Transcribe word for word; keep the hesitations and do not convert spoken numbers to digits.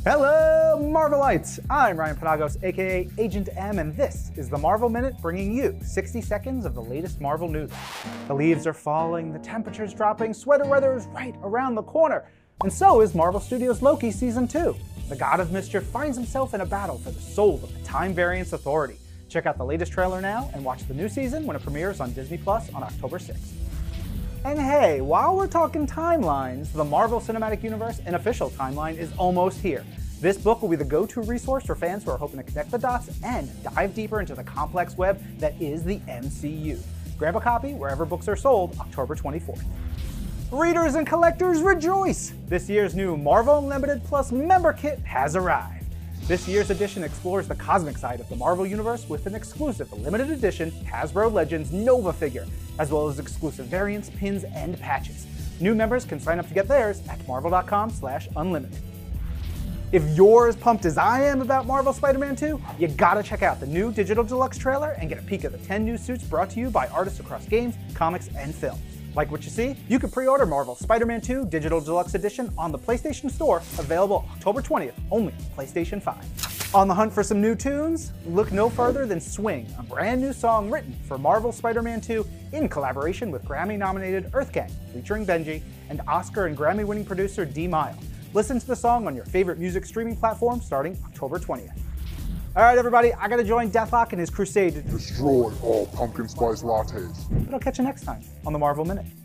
Hello, Marvelites! I'm Ryan Penagos, aka Agent M, and this is the Marvel Minute, bringing you sixty seconds of the latest Marvel news. The leaves are falling, the temperature's dropping, sweater weather is right around the corner, and so is Marvel Studios' Loki Season two. The God of Mischief finds himself in a battle for the soul of the Time Variance Authority. Check out the latest trailer now and watch the new season when it premieres on Disney Plus on October sixth. And hey, while we're talking timelines, the Marvel Cinematic Universe, an official timeline, is almost here. This book will be the go-to resource for fans who are hoping to connect the dots and dive deeper into the complex web that is the M C U. Grab a copy wherever books are sold October twenty-fourth. Readers and collectors rejoice! This year's new Marvel Unlimited Plus member kit has arrived. This year's edition explores the cosmic side of the Marvel Universe with an exclusive limited edition Hasbro Legends Nova figure, as well as exclusive variants, pins, and patches. New members can sign up to get theirs at marvel dot com slash unlimited. If you're as pumped as I am about Marvel Spider-Man two, you gotta check out the new Digital Deluxe trailer and get a peek at the ten new suits brought to you by artists across games, comics, and films. Like what you see? You can pre-order Marvel Spider-Man two Digital Deluxe Edition on the PlayStation Store, available October twentieth, only on PlayStation five. On the hunt for some new tunes? Look no further than Swing, a brand new song written for Marvel Spider-Man two in collaboration with Grammy-nominated EarthGang, featuring Benji, and Oscar and Grammy-winning producer D Mile. Listen to the song on your favorite music streaming platform starting October twentieth. Alright everybody, I gotta join Deathlock in his crusade to destroy all pumpkin spice lattes. But I'll catch you next time on the Marvel Minute.